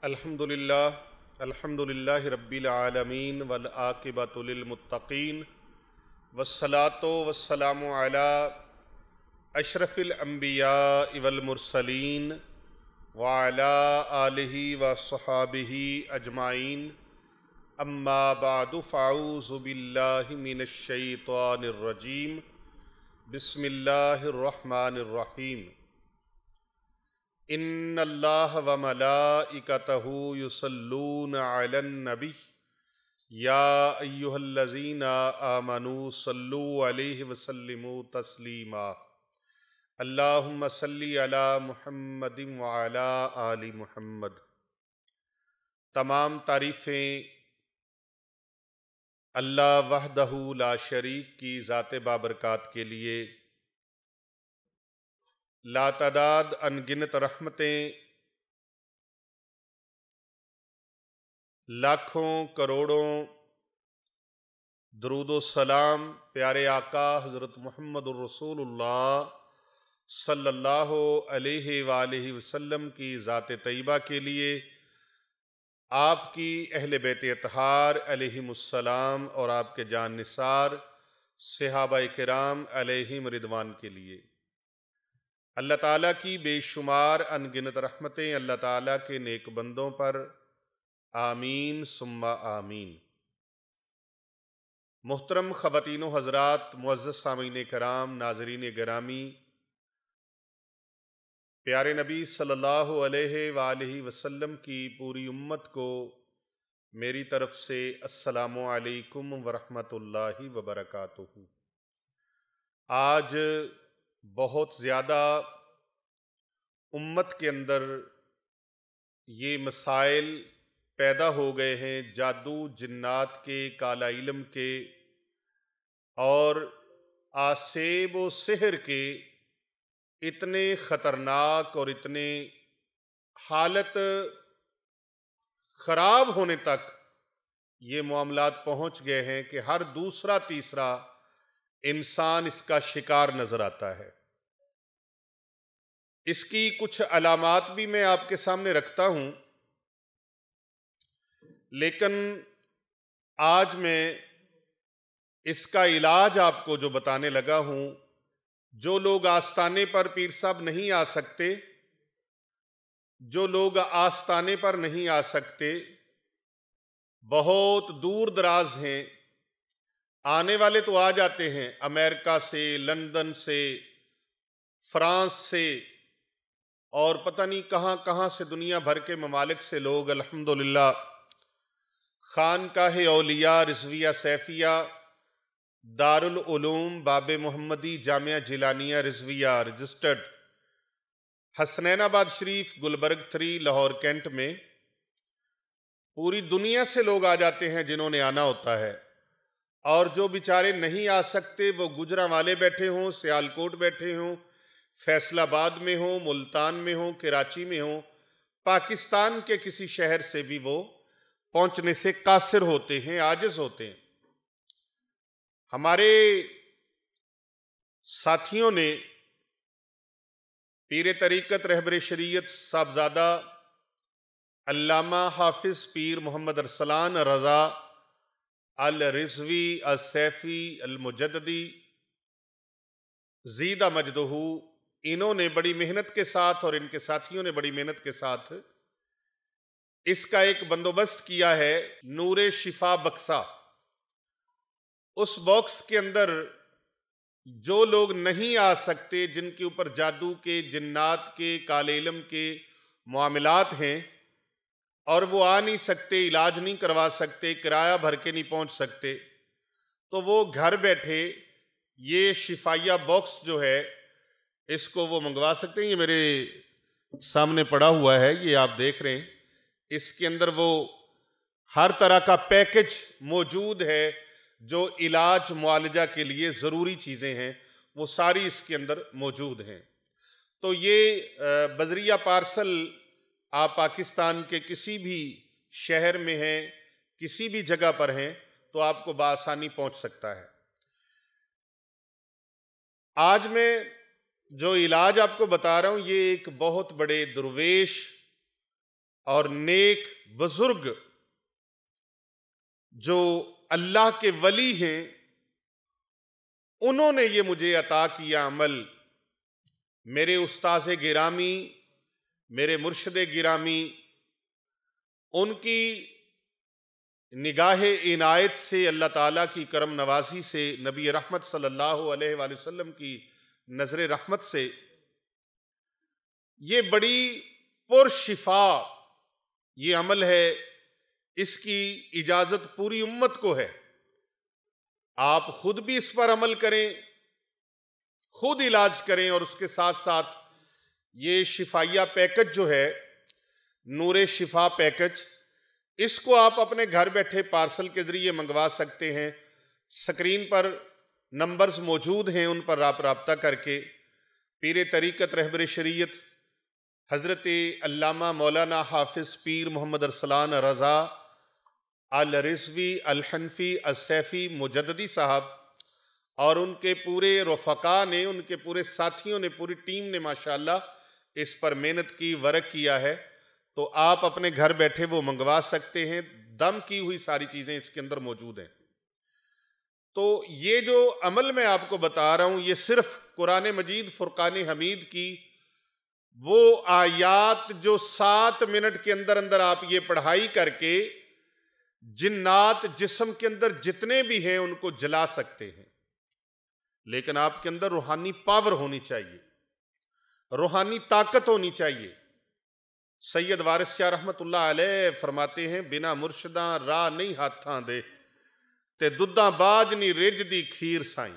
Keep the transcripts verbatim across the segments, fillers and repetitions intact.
अल्हम्दुलिल्लाह अल्हम्दुलिल्लाहि रब्बिल आलमीन वल आक़िबतु लिल मुत्तक़ीन वस्सलातु वस्सलामु अला अशरफिल अंबिया वल मुरसलीन व अला आलिहि व सहाबिहि अजमाइन अम्मा बअदु फ़अऊज़ु बिल्लाहि मिनश शैतानिर रजीम बिस्मिल्लाहिर रहमानिर रहीम। इन्नल्लाह व मलाइकतहु युसल्लूना अलन नबी या अय्युहल्लज़ीना आमनू सल्लू अलैहि वसल्लिमू तस्लीमा। अल्लाहुम्मा सल्ली अला मुहम्मदिन व अला आलि मुहम्मद। तमाम तारीफ़ें अल्लाह वहदहू ला शरीक की ज़ात बाबरकात के लिए। लातादाद अनगिनत रहमतें, लाखों करोड़ों दरूदो सलाम प्यारे आका हज़रत मुहम्मदुर रसूलुल्लाह सल्लल्लाहु अलैहि वालैहि वसल्लम की ज़ात तैयबा के लिए, आपकी अहले बैत अतहार अलैहिमुस्सलाम और आपके जान निसार सहाबा किराम अलैहिम रिदवान के लिए। अल्लाह ताला की बेशुमार अनगिनत रहमतें अल्लाह ताला के नेक बंदों पर आमीन सुम्मा आमीन। मुहतरम ख़वातीन व हज़रात, मुअज़्ज़ज़ सामीन कराम, नाज़रीन गिरामी, प्यारे नबी सल्लल्लाहु अलैहि वालैहि वसल्लम की पूरी उम्मत को मेरी तरफ से अस्सलामु अलैकुम व रहमतुल्लाहि व बरकातुहू। आज बहुत ज़्यादा उम्मत के अंदर ये मसाइल पैदा हो गए हैं जादू जिन्नात के, काला इल्म के और आसेब व सिहर के। इतने ख़तरनाक और इतने हालत ख़राब होने तक ये मामलात पहुँच गए हैं कि हर दूसरा तीसरा इंसान इसका शिकार नज़र आता है। इसकी कुछ अलामात भी मैं आपके सामने रखता हूँ, लेकिन आज मैं इसका इलाज आपको जो बताने लगा हूँ, जो लोग आस्ताने पर पीर साहब नहीं आ सकते, जो लोग आस्ताने पर नहीं आ सकते, बहुत दूर दराज हैं, आने वाले तो आ जाते हैं अमेरिका से, लंदन से, फ्रांस से और पता नहीं कहाँ कहाँ से, दुनिया भर के ममालिक से लोग अल्हम्दुलिल्लाह खानकाह औलिया Rizvia Saifia Darul Uloom Babe Mohammadi Jamia Jilania Rizvia registered Hasnainabad Sharif Gulberg three Lahore cantt में पूरी दुनिया से लोग आ जाते हैं जिन्होंने आना होता है। और जो बेचारे नहीं आ सकते वो गुजरांवाले बैठे हों, सियालकोट बैठे हों, फैसलाबाद में हों, मुल्तान में हों, कराची में हों, पाकिस्तान के किसी शहर से भी वो पहुंचने से कासिर होते हैं, आजिज होते हैं। हमारे साथियों ने पीर तरीक़त रहबर शरीयत साहबजादा अल्लामा हाफिज पीर मोहम्मद अरसलान रज़ा अल रिज़वी सैफी अल मुजद्दी ज़ीदा मजदहू, इन्होंने बड़ी मेहनत के साथ और इनके साथियों ने बड़ी मेहनत के साथ इसका एक बंदोबस्त किया है। नूरे शिफा बक्सा, उस बॉक्स के अंदर जो लोग नहीं आ सकते, जिनके ऊपर जादू के, जिन्नात के, काले इल्म के मामलात हैं और वो आ नहीं सकते, इलाज नहीं करवा सकते, किराया भर के नहीं पहुंच सकते, तो वो घर बैठे ये शिफाइया बॉक्स जो है इसको वो मंगवा सकते हैं। ये मेरे सामने पड़ा हुआ है, ये आप देख रहे हैं। इसके अंदर वो हर तरह का पैकेज मौजूद है जो इलाज मुआलजा के लिए ज़रूरी चीज़ें हैं, वो सारी इसके अंदर मौजूद हैं। तो ये बजरिया पार्सल आप पाकिस्तान के किसी भी शहर में हैं, किसी भी जगह पर हैं, तो आपको बआसानी पहुंच सकता है। आज मैं जो इलाज आपको बता रहा हूं, ये एक बहुत बड़े दुर्वेश और नेक बुजुर्ग जो अल्लाह के वली हैं, उन्होंने ये मुझे अता किया अमल। मेरे उस्ताज़े गिरामी, मेरे मुर्शिद गिरामी, उनकी निगाह इनायत से, अल्लाह ताला की करम नवाजी से, नबी रहमत सल्लल्लाहु अलैहि वसल्लम की नजर रहमत से ये बड़ी पुरशिफा ये अमल है। इसकी इजाजत पूरी उम्मत को है। आप खुद भी इस पर अमल करें, खुद इलाज करें, और उसके साथ साथ ये शिफाइया पैकेज जो है, नूरे शिफा पैकेज, इसको आप अपने घर बैठे पार्सल के जरिए मंगवा सकते हैं। स्क्रीन पर नंबर्स मौजूद हैं, उन पर आप राब्ता करके पीर तरीक़त रहबर शरीयत हज़रत अल्लामा मौलाना हाफिज़ पीर मोहम्मद अरसलान रज़ा अल रिज़वी अल हनफी सैफी मुजद्दिदी साहब और उनके पूरे रफ़क़ा ने, उनके पूरे साथियों ने, पूरी टीम ने माशाअल्लाह इस पर मेहनत की, वर्क किया है। तो आप अपने घर बैठे वो मंगवा सकते हैं। दम की हुई सारी चीज़ें इसके अंदर मौजूद हैं। तो ये जो अमल मैं आपको बता रहा हूँ, ये सिर्फ कुरान मजीद फुरकान हमीद की वो आयात जो सात मिनट के अंदर अंदर आप ये पढ़ाई करके जिन्नात जिस्म के अंदर जितने भी हैं उनको जला सकते हैं। लेकिन आपके अंदर रूहानी पावर होनी चाहिए, रूहानी ताकत होनी चाहिए। सैयद वारिस शाह रहमतुल्लाह अलैह फरमाते हैं, बिना मुर्शदा राह नहीं हाथां दे ते दुद्धा बाज नहीं रिज दी खीर साई।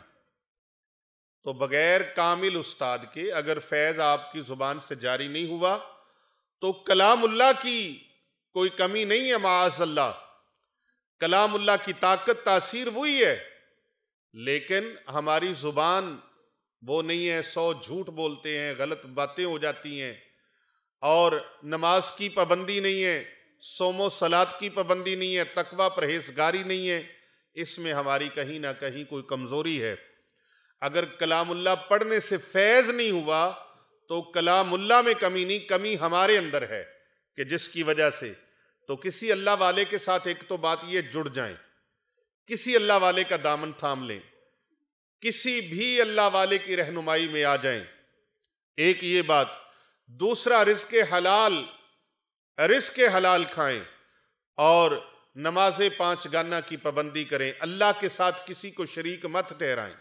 तो बगैर कामिल उस्ताद के अगर फैज आपकी जुबान से जारी नहीं हुआ तो कलामुल्लाह की कोई कमी नहीं है। माअज़ल्लाह, कलामुल्लाह की ताकत तासीर वही है, लेकिन हमारी जुबान वो नहीं है। सौ झूठ बोलते हैं, गलत बातें हो जाती हैं, और नमाज की पाबंदी नहीं है, सोमो सलात की पाबंदी नहीं है, तकवा परहेजगारी नहीं है। इसमें हमारी कहीं ना कहीं कोई कमजोरी है। अगर कलामुल्लाह पढ़ने से फैज नहीं हुआ तो कलामुल्लाह में कमी नहीं, कमी हमारे अंदर है कि जिसकी वजह से तो किसी अल्लाह वाले के साथ एक तो बात ये जुड़ जाएं, किसी अल्लाह वाले का दामन थाम लें, किसी भी अल्लाह वाले की रहनुमाई में आ जाएं। एक ये बात। दूसरा, रिज़्क़े हलाल, रिज़्क़े हलाल खाएं और नमाज़े पांच गाना की पाबंदी करें। अल्लाह के साथ किसी को शरीक मत ठहराएं,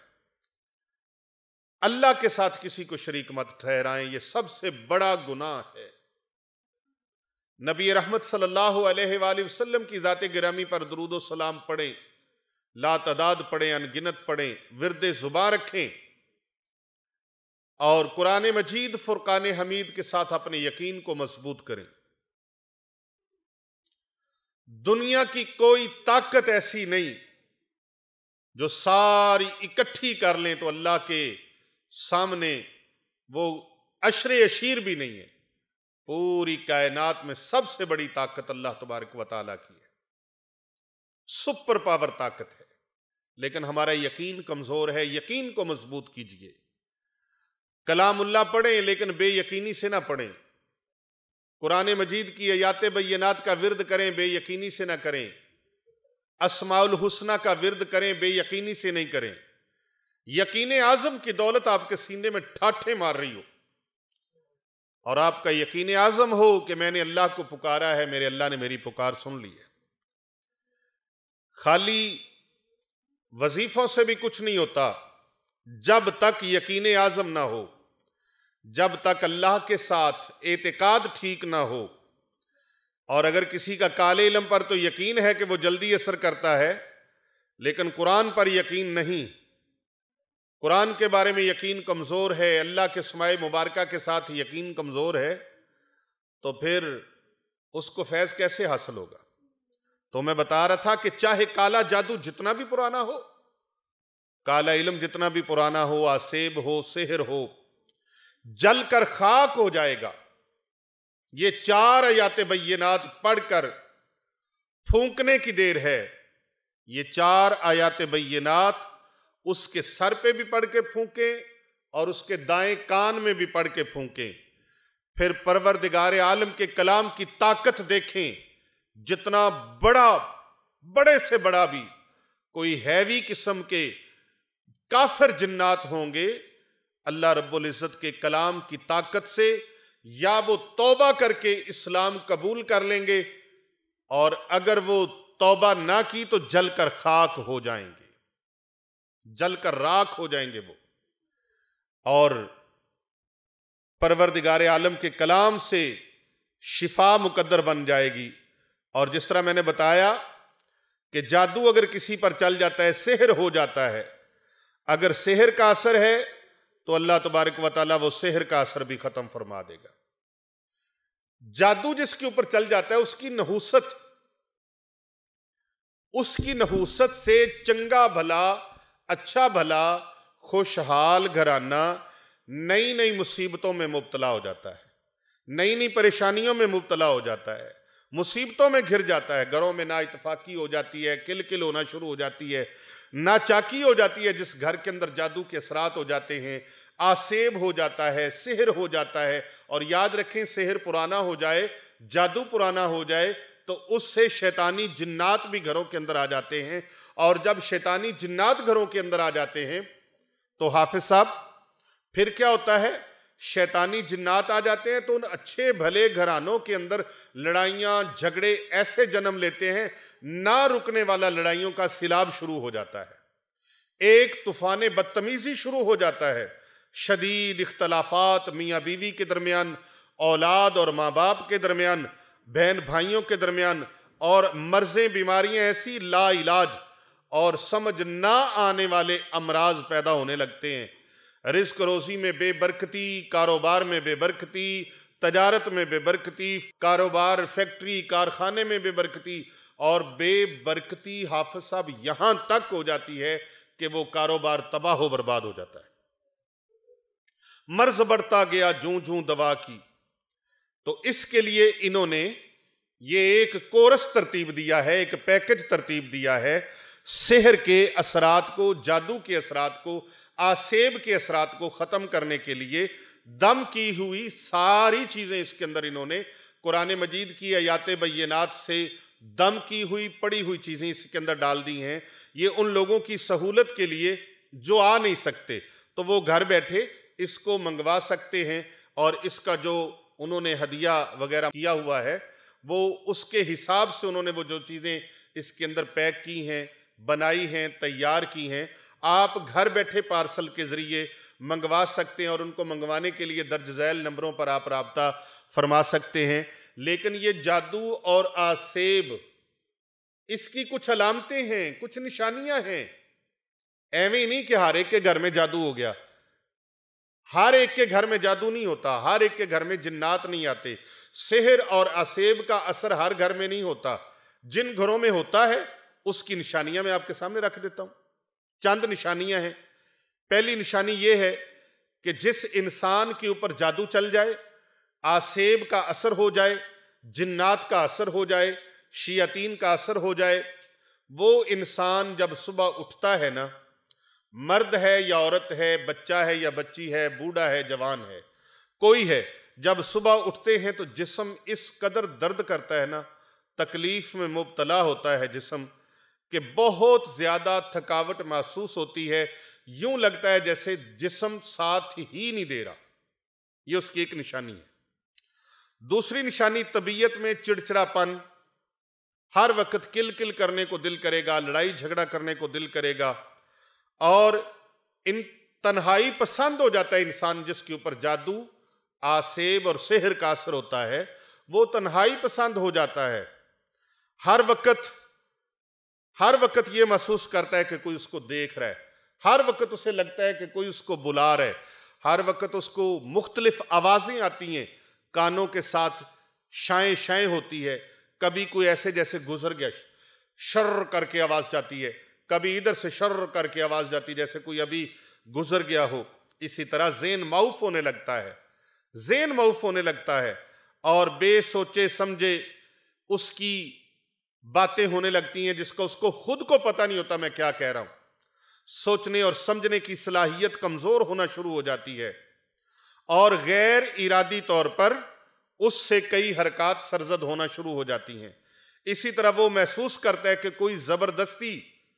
अल्लाह के साथ किसी को शरीक मत ठहराएं, यह सबसे बड़ा गुनाह है। नबी रहमत सल्लल्लाहु अलैहि वसल्लम की ज़ात गिरामी पर दुरूद व सलाम पढ़ें, ला तदाद पढ़ें, अनगिनत पढ़ें, विरदे ज़ुबान रखें और कुरान मजीद फुरकान हमीद के साथ अपने यकीन को मजबूत करें। दुनिया की कोई ताकत ऐसी नहीं जो सारी इकट्ठी कर लें तो अल्लाह के सामने वो अशरे अशीर भी नहीं है। पूरी कायनात में सबसे बड़ी ताकत अल्लाह तबारक व तआला की है, सुपर पावर ताकत है। लेकिन हमारा यकीन कमजोर है। यकीन को मजबूत कीजिए। कलामुल्लाह पढ़ें लेकिन बेयकीनी से ना पढ़ें। कुरान मजीद की आयात बय्यनात का विर्द करें, बेयकीनी से ना करें। अस्माउल हुस्ना का विर्द करें, बेयकीनी से नहीं करें। यकीन आजम की दौलत आपके सीने में ठाठे मार रही हो और आपका यकीन आजम हो कि मैंने अल्लाह को पुकारा है, मेरे अल्लाह ने मेरी पुकार सुन ली है। खाली वजीफों से भी कुछ नहीं होता जब तक यकीन आजम ना हो, जब तक अल्लाह के साथ एतिकाद ठीक ना हो। और अगर किसी का काले इल्म पर तो यकीन है कि वो जल्दी असर करता है, लेकिन कुरान पर यकीन नहीं, कुरान के बारे में यकीन कमज़ोर है, अल्लाह के अस्माए मुबारका के साथ यकीन कमज़ोर है, तो फिर उसको फैज़ कैसे हासिल होगा। तो मैं बता रहा था कि चाहे काला जादू जितना भी पुराना हो, काला इल्म जितना भी पुराना हो, आसेब हो, सिहर हो, जल कर खाक हो जाएगा। ये चार आयात बय्यनात पढ़कर फूंकने की देर है। ये चार आयात बय्यनात उसके सर पे भी पढ़ के फूंकें और उसके दाएं कान में भी पढ़ के फूंकें। फिर परवरदिगार आलम के कलाम की ताकत देखें। जितना बड़ा, बड़े से बड़ा भी कोई हैवी किस्म के काफिर जिन्नात होंगे, अल्लाह रब्बुल इज्जत के कलाम की ताकत से या वो तौबा करके इस्लाम कबूल कर लेंगे, और अगर वो तौबा ना की तो जलकर खाक हो जाएंगे, जलकर राख हो जाएंगे वो। और परवरदिगार आलम के कलाम से शिफा मुकद्दर बन जाएगी। और जिस तरह मैंने बताया कि जादू अगर किसी पर चल जाता है, सिहर हो जाता है, अगर सिहर का असर है तो अल्लाह तबारक व तआला वो सिहर का असर भी खत्म फरमा देगा। जादू जिसके ऊपर चल जाता है, उसकी नहूसत, उसकी नहूसत से चंगा भला, अच्छा भला, खुशहाल घराना नई नई मुसीबतों में मुब्तला हो जाता है, नई नई परेशानियों में मुब्तला हो जाता है, मुसीबतों में घिर जाता है। घरों में ना इत्तफाकी हो जाती है, किल किल होना शुरू हो जाती है, नाचाकी हो जाती है। जिस घर के अंदर जादू के असरात हो जाते हैं, आसेब हो जाता है, सिहर हो जाता है। और याद रखें, सिहर पुराना हो जाए, जादू पुराना हो जाए तो उससे शैतानी जिन्नात भी घरों के अंदर आ जाते हैं। और जब शैतानी जिन्नात घरों के अंदर आ जाते हैं तो हाफिज साहब फिर क्या होता है, शैतानी जिन्नात आ जाते हैं तो उन अच्छे भले घरानों के अंदर लड़ाइयां झगड़े ऐसे जन्म लेते हैं, ना रुकने वाला लड़ाइयों का सिलाब शुरू हो जाता है। एक तूफान बदतमीजी शुरू हो जाता है, शदीद इख्तलाफात मियाँ बीवी के दरमियान, औलाद और माँ बाप के दरमियान, बहन भाइयों के दरमियान, और मर्जें बीमारियां ऐसी ला इलाज और समझ ना आने वाले अमराज पैदा होने लगते हैं। रिस्क रोजी में बेबरकती, कारोबार में बेबरकती, तजारत में बेबरकती, कारोबार फैक्ट्री कारखाने में बेबरकती, और बेबरकती हाफिज साहब यहां तक हो जाती है कि वो कारोबार तबाह हो बर्बाद हो जाता है। मर्ज बढ़ता गया जूं जूं दवा की। तो इसके लिए इन्होंने ये एक कोरस तरतीब दिया है, एक पैकेज तरतीब दिया है, सिहर के असरात को, जादू के असरात को, आसेब के असरात को ख़त्म करने के लिए दम की हुई सारी चीज़ें इसके अंदर इन्होंने कुरान मजीद की आयात बय्यनात से दम की हुई पड़ी हुई चीज़ें इसके अंदर डाल दी हैं। ये उन लोगों की सहूलत के लिए जो आ नहीं सकते, तो वो घर बैठे इसको मंगवा सकते हैं, और इसका जो उन्होंने हदिया वगैरह किया हुआ है वो उसके हिसाब से उन्होंने वो जो चीज़ें इसके अंदर पैक की हैं, बनाई हैं, तैयार की हैं, आप घर बैठे पार्सल के ज़रिए मंगवा सकते हैं, और उनको मंगवाने के लिए दर्ज झैल नंबरों पर आप राब्ता फरमा सकते हैं। लेकिन ये जादू और आसेब, इसकी कुछ अलामतें हैं, कुछ निशानियां हैं। एवं ही नहीं कि हर एक के घर में जादू हो गया, हर एक के घर में जादू नहीं होता, हर एक के घर में जिन्नात नहीं आते, सिहर और आसेब का असर हर घर में नहीं होता। जिन घरों में होता है उसकी निशानियां मैं आपके सामने रख देता हूं। चंद निशानियां हैं। पहली निशानी यह है कि जिस इंसान के ऊपर जादू चल जाए, आसेब का असर हो जाए, जिन्नात का असर हो जाए, शयातीन का असर हो जाए, वो इंसान जब सुबह उठता है ना, मर्द है या औरत है, बच्चा है या बच्ची है, बूढ़ा है, जवान है, कोई है, जब सुबह उठते हैं तो जिस्म इस कदर दर्द करता है ना, तकलीफ में मुब्तला होता है जिस्म, कि बहुत ज्यादा थकावट महसूस होती है, यूं लगता है जैसे जिस्म साथ ही नहीं दे रहा। ये उसकी एक निशानी है। दूसरी निशानी, तबीयत में चिड़चिड़ापन, हर वक्त किल किल करने को दिल करेगा, लड़ाई झगड़ा करने को दिल करेगा, और इन तन्हाई पसंद हो जाता है इंसान जिसके ऊपर जादू, आसेब और सिहर का असर होता है, वो तन्हाई पसंद हो जाता है। हर वक्त हर वक्त ये महसूस करता है कि कोई उसको देख रहा है, हर वक्त उसे लगता है कि कोई उसको बुला रहा है, हर वक्त उसको मुख्तलिफ आवाज़ें आती हैं, कानों के साथ शाएं शाएं होती है, कभी कोई ऐसे जैसे गुजर गया शर्र करके आवाज़ जाती है, कभी इधर से शर्र करके आवाज़ जाती है जैसे कोई अभी गुजर गया हो। इसी तरह ज़ेन माउफ होने लगता है, ज़ेन माउफ होने लगता है, और बेसोचे समझे उसकी बातें होने लगती हैं जिसका उसको खुद को पता नहीं होता मैं क्या कह रहा हूं। सोचने और समझने की सलाहियत कमजोर होना शुरू हो जाती है, और गैर इरादी तौर पर उससे कई हरकत सरजद होना शुरू हो जाती हैं। इसी तरह वो महसूस करता है कि कोई जबरदस्ती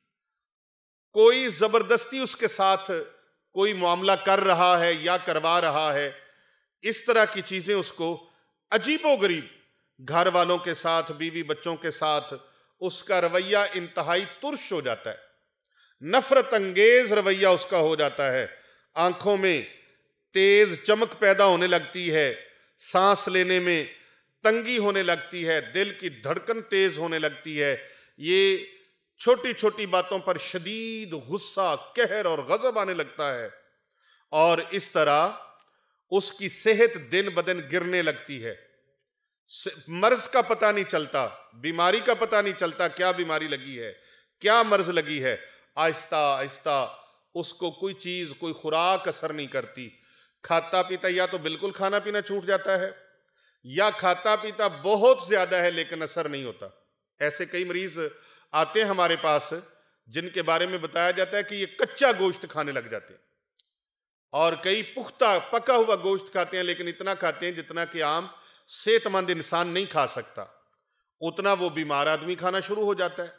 कोई जबरदस्ती उसके साथ कोई मामला कर रहा है या करवा रहा है। इस तरह की चीजें उसको अजीबोगरीब, घर वालों के साथ, बीवी बच्चों के साथ उसका रवैया इंतहाई तुर्श हो जाता है, नफरत अंगेज रवैया उसका हो जाता है। आंखों में तेज चमक पैदा होने लगती है, सांस लेने में तंगी होने लगती है, दिल की धड़कन तेज होने लगती है। ये छोटी छोटी बातों पर शदीद गुस्सा, कहर और गजब आने लगता है और इस तरह उसकी सेहत दिन ब दिन गिरने लगती है। मर्ज का पता नहीं चलता, बीमारी का पता नहीं चलता, क्या बीमारी लगी है, क्या मर्ज लगी है। आहिस्ता आहिस्ता उसको कोई चीज, कोई खुराक असर नहीं करती। खाता पीता या तो बिल्कुल खाना पीना छूट जाता है या खाता पीता बहुत ज्यादा है लेकिन असर नहीं होता। ऐसे कई मरीज आते हैं हमारे पास जिनके बारे में बताया जाता है कि ये कच्चा गोश्त खाने लग जाते हैं और कई पुख्ता पका हुआ गोश्त खाते हैं, लेकिन इतना खाते हैं जितना कि आम सेहतमंद इंसान नहीं खा सकता। उतना वो बीमार आदमी खाना शुरू हो जाता है।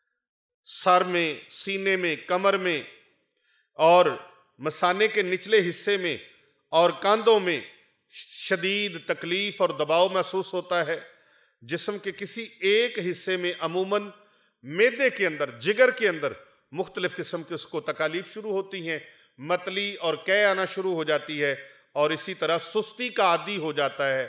सर में, सीने में, कमर में और मसाने के निचले हिस्से में और कांधों में शदीद तकलीफ और दबाव महसूस होता है। जिस्म के किसी एक हिस्से में, अमूमन मैदे के अंदर, जिगर के अंदर मुख्तलिफ किस्म की उसको तकालीफ शुरू होती हैं, मतली और कै आना शुरू हो जाती है और इसी तरह सुस्ती का आदी हो जाता है।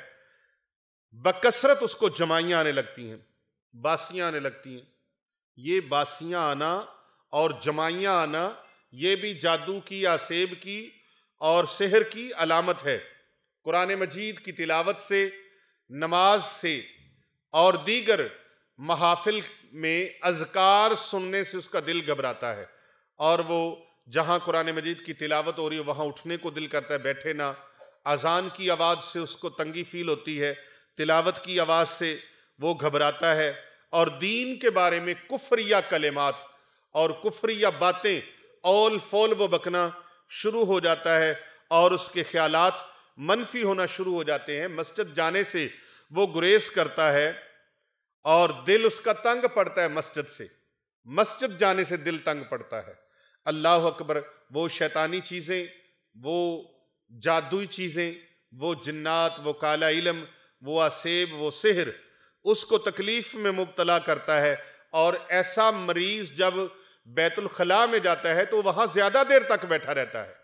बकसरत उसको जमाइयां आने लगती हैं, बासियां आने लगती हैं। ये बासियां आना और जमाइयां आना ये भी जादू की, आसेब की और सिहर की अलामत है। कुरान मजीद की तिलावत से, नमाज से और दीगर महाफिल में अज़कार सुनने से उसका दिल घबराता है और वो जहां कुरान मजीद की तिलावत हो रही है वहां उठने को दिल करता है, बैठे ना। अजान की आवाज़ से उसको तंगी फील होती है, तिलावत की आवाज़ से वो घबराता है और दीन के बारे में कुफरिया कलेमात और कुफरिया बातें औल फौल वो बकना शुरू हो जाता है और उसके ख्यालात मनफी होना शुरू हो जाते हैं। मस्जिद जाने से वो गुरेज करता है और दिल उसका तंग पड़ता है मस्जिद से, मस्जिद जाने से दिल तंग पड़ता है। अल्लाह अकबर, वो शैतानी चीज़ें, वो जादुई चीज़ें, वो जिन्नात, वो काला इल्म, वो आसेब, वो सिहर उसको तकलीफ में मुब्तला करता है। और ऐसा मरीज जब बैतुल खला में जाता है तो वहां ज्यादा देर तक बैठा रहता है,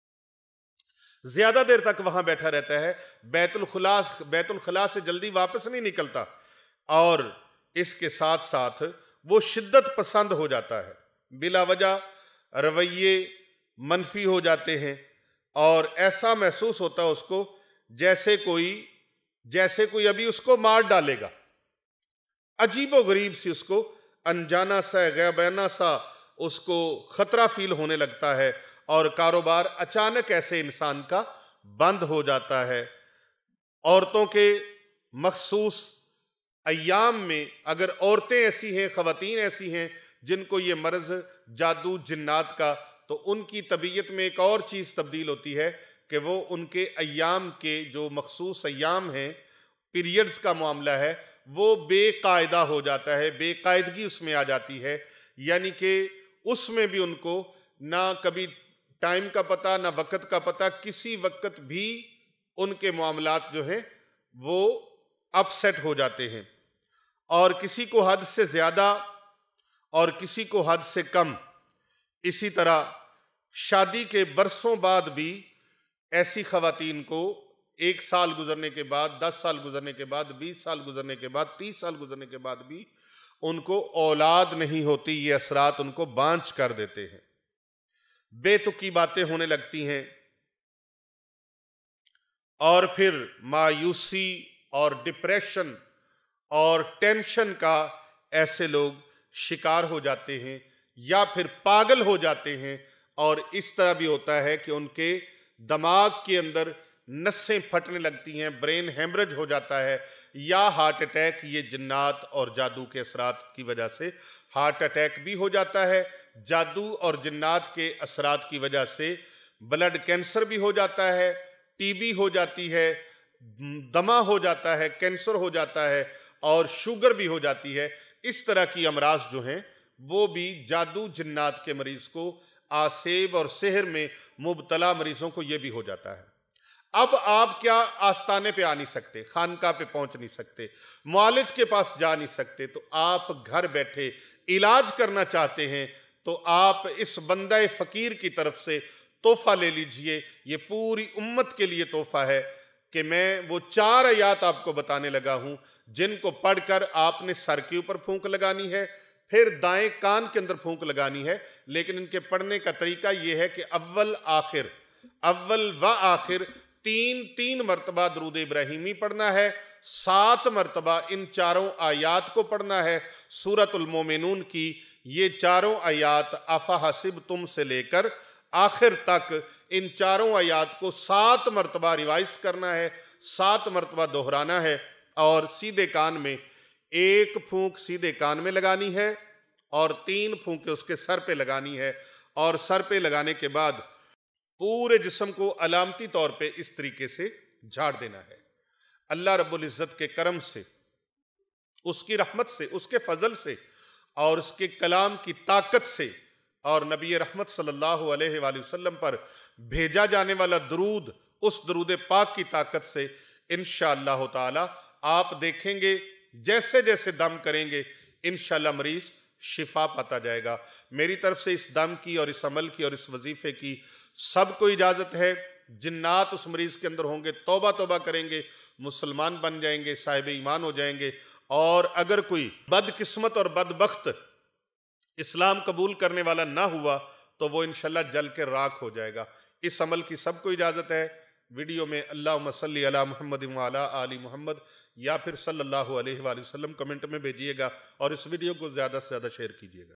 ज्यादा देर तक वहां बैठा रहता है, बैतुल खला बैतुल खला से जल्दी वापस नहीं निकलता और इसके साथ साथ वो शिद्दत पसंद हो जाता है, बिला वजह रवैये मनफी हो जाते हैं और ऐसा महसूस होता है उसको जैसे कोई जैसे कोई अभी उसको मार डालेगा। अजीबो गरीब सी उसको अनजाना सा, गैबाना सा उसको खतरा फील होने लगता है और कारोबार अचानक ऐसे इंसान का बंद हो जाता है। औरतों के मखसूस अय्याम में अगर औरतें ऐसी हैं, ख़वातीन ऐसी हैं जिनको ये मर्ज जादू जिन्नात का, तो उनकी तबीयत में एक और चीज़ तब्दील होती है कि वो उनके अय्याम के जो मखसूस अय्याम हैं, पीरियड्स का मामला है, वो बेकायदा हो जाता है, बेकायदगी उसमें आ जाती है। यानी कि उसमें भी उनको ना कभी टाइम का पता, ना वक़्त का पता, किसी वक़्त भी उनके मामलात जो हैं वो अपसेट हो जाते हैं और किसी को हद से ज़्यादा और किसी को हद से कम। इसी तरह शादी के बरसों बाद भी ऐसी ख़वातीन को एक साल गुजरने के बाद, दस साल गुजरने के बाद, बीस साल गुजरने के बाद, तीस साल गुजरने के बाद भी उनको औलाद नहीं होती। ये असरात उनको बांझ कर देते हैं, बेतुकी बातें होने लगती हैं और फिर मायूसी और डिप्रेशन और टेंशन का ऐसे लोग शिकार हो जाते हैं या फिर पागल हो जाते हैं। और इस तरह भी होता है कि उनके दिमाग के अंदर नसें फटने लगती हैं, ब्रेन हेमरेज हो जाता है या हार्ट अटैक, ये जिन्नात और जादू के असरात की वजह से हार्ट अटैक भी हो जाता है। जादू और जिन्नात के असरात की वजह से ब्लड कैंसर भी हो जाता है, टीबी हो जाती है, दमा हो जाता है, कैंसर हो जाता है और शुगर भी हो जाती है। इस तरह की अमराज जो हैं वो भी जादू जिन्नात के मरीज को, आसेब और सिहर में मुबतला मरीजों को ये भी हो जाता है। अब आप क्या आस्ताने पे आ नहीं सकते, खानका पे पहुंच नहीं सकते, मुआलिज के पास जा नहीं सकते, तो आप घर बैठे इलाज करना चाहते हैं तो आप इस बंदा फकीर की तरफ से तोहफा ले लीजिए। ये पूरी उम्मत के लिए तोहफा है कि मैं वो चार आयात आपको बताने लगा हूं जिनको पढ़कर आपने सर के ऊपर फूंक लगानी है, फिर दाएं कान के अंदर फूंक लगानी है। लेकिन इनके पढ़ने का तरीका यह है कि अव्वल आखिर अव्वल व आखिर तीन तीन मरतबा दरूद इब्राहिमी पढ़ना है, सात मरतबा इन चारों आयात को पढ़ना है। सूरतुल मोमिनून की ये चारों आयात अफा हसिब तुम से लेकर आखिर तक इन चारों आयात को सात मरतबा रिवाइज करना है, सात मरतबा दोहराना है और सीधे कान में एक फूंक सीधे कान में लगानी है और तीन फूंकें उसके सर पे लगानी है। और सर पे लगाने के बाद पूरे जिस्म को अलामती तौर पे इस तरीके से झाड़ देना है। अल्लाह रब्बुल इज़्ज़त के करम से, उसकी रहमत से, उसके फजल से और उसके कलाम की ताकत से और नबी रहमत सल्लल्लाहु अलैहि वसल्लम पर भेजा जाने वाला दरूद, उस दरूद पाक की ताकत से इंशाअल्लाह ताला आप देखेंगे जैसे जैसे दम करेंगे इंशाअल्लाह मरीज शिफा पाता जाएगा। मेरी तरफ से इस दम की और इस अमल की और इस वजीफे की सबको इजाजत है। जिन्नात उस मरीज के अंदर होंगे, तौबा तौबा करेंगे, मुसलमान बन जाएंगे, साहिब ईमान हो जाएंगे। और अगर कोई बदकिस्मत और बदबख्त इस्लाम कबूल करने वाला ना हुआ तो वो इंशाल्लाह जल के राख हो जाएगा। इस अमल की सबको इजाजत है। वीडियो में अल्लाहुम्मा सल्ली अला मुहम्मद व अला आलि मुहम्मद या फिर सल्लल्लाहु अलैहि वसल्लम कमेंट में भेजिएगा और इस वीडियो को ज़्यादा से ज़्यादा शेयर कीजिएगा।